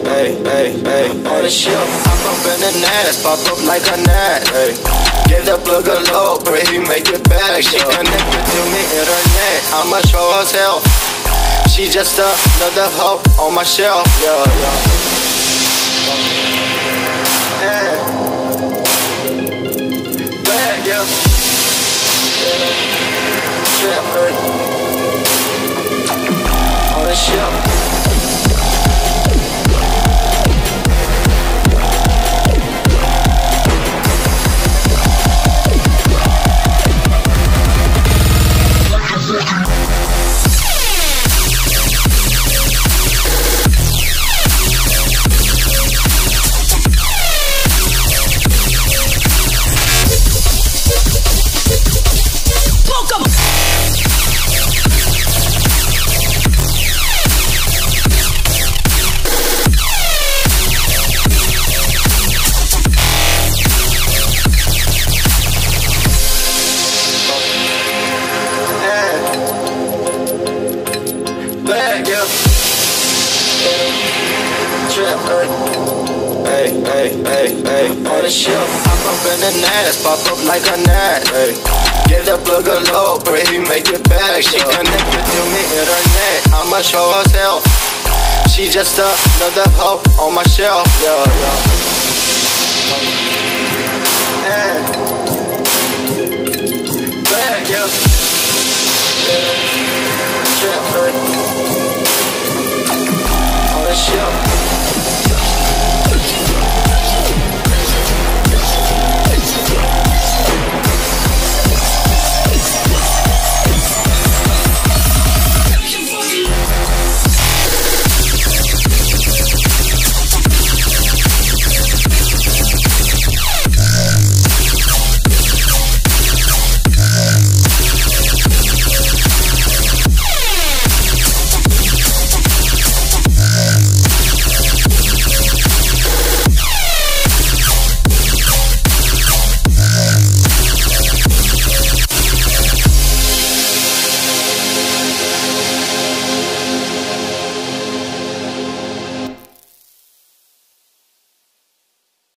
On the ship, hop up in the nest, pop up like a gnat. Give the plug a load, pray he make it back. She connected to me internet, I'ma show her hell. She just another hoe on my shelf. Bad, yeah. On the ship. On the ship, hop up in the nest, pop up like a gnat. Give the plug a load, pray he make it back. She connected to me internet, I'ma show her hell. She just another hoe on my shelf.